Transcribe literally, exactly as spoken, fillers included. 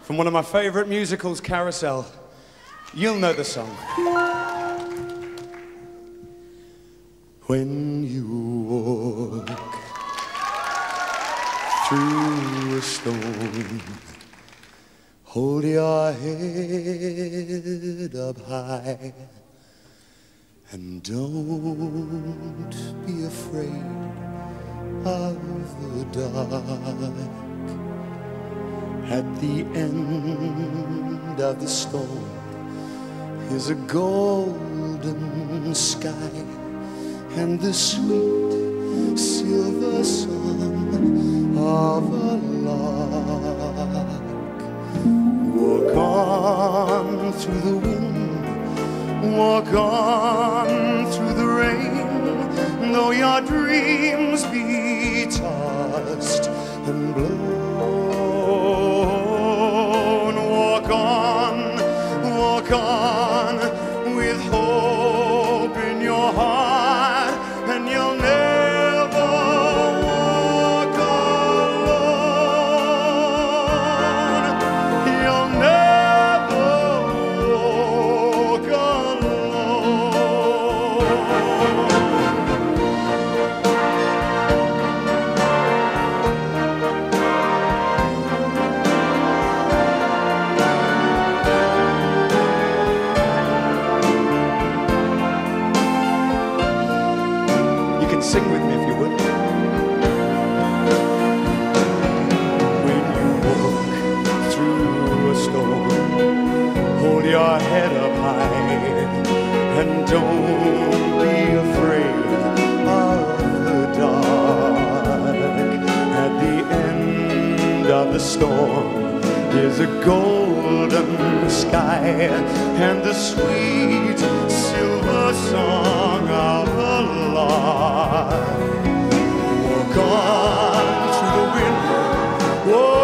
from one of my favorite musicals, Carousel. You'll know the song. When you walk through a storm, hold your head up high and don't be afraid of the dark. At the end of the storm is a golden sky and the sweet silver song of a lark. Walk on through the wind, walk on through the rain, though your dreams be tossed and blown. Walk on, walk on with hope in your heart, and you'll never walk alone. You'll never walk Sing with me if you would. When you walk through a storm, hold your head up high and don't be afraid of the dark. At the end of the storm there's a golden sky and the sweet silver song of a lark. Walk on through the wind, walk